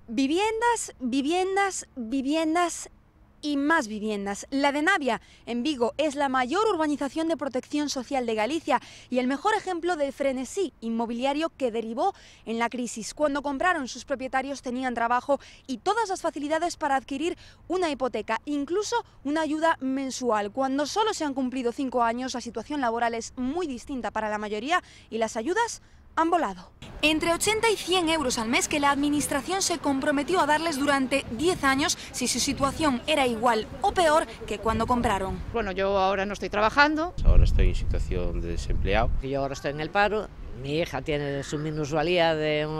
Viviendas, viviendas, viviendas y más viviendas. La de Navia, en Vigo, es la mayor urbanización de protección social de Galicia y el mejor ejemplo de frenesí inmobiliario que derivó en la crisis. Cuando compraron, sus propietarios tenían trabajo y todas las facilidades para adquirir una hipoteca, incluso una ayuda mensual. Cuando solo se han cumplido 5 años, la situación laboral es muy distinta para la mayoría y las ayudas han volado. Entre 80 y 100 euros al mes que la administración se comprometió a darles durante 10 años si su situación era igual o peor que cuando compraron. Bueno, yo ahora no estoy trabajando. Ahora estoy en situación de desempleado. Yo ahora estoy en el paro. Mi hija tiene su minusvalía de un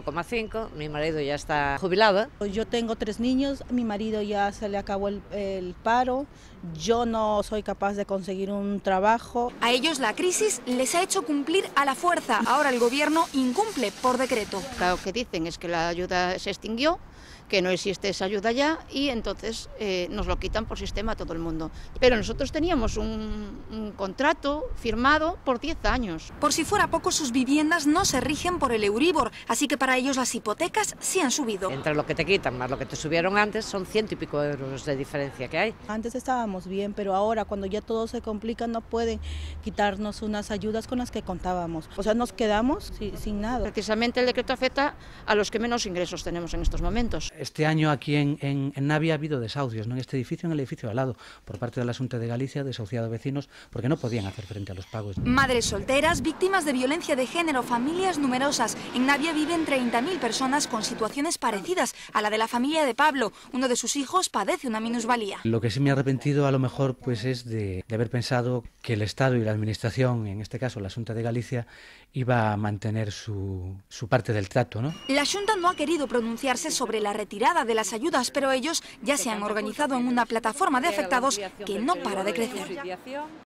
81,5, mi marido ya está jubilado. Yo tengo 3 niños, mi marido ya se le acabó el paro, yo no soy capaz de conseguir un trabajo. A ellos la crisis les ha hecho cumplir a la fuerza. Ahora el gobierno incumple por decreto. Lo que dicen es que la ayuda se extinguió, que no existe esa ayuda ya y entonces nos lo quitan por sistema a todo el mundo. Pero nosotros teníamos un contrato firmado por 10 años. Por si fuera poco, sus viviendas no se rigen por el Euribor, así que para ellos las hipotecas sí han subido. Entre lo que te quitan más lo que te subieron antes, son 100 y pico euros de diferencia que hay. Antes estábamos bien, pero ahora cuando ya todo se complica no pueden quitarnos unas ayudas con las que contábamos. O sea, nos quedamos sin nada. Precisamente el decreto afecta a los que menos ingresos tenemos en estos momentos. Este año aquí en Navia ha habido desahucios, ¿no? En este edificio, en el edificio de al lado, por parte de la Xunta de Galicia, desahuciado a vecinos porque no podían hacer frente a los pagos. Madres solteras, víctimas de violencia de género, familias numerosas. En Navia viven 30.000 personas con situaciones parecidas a la de la familia de Pablo. Uno de sus hijos padece una minusvalía. Lo que sí me he arrepentido a lo mejor pues es de haber pensado que el Estado y la Administración, en este caso la Xunta de Galicia, iba a mantener su parte del trato, ¿no? La Xunta no ha querido pronunciarse sobre la retirada de las ayudas, pero ellos ya se han organizado en una plataforma de afectados que no para de crecer.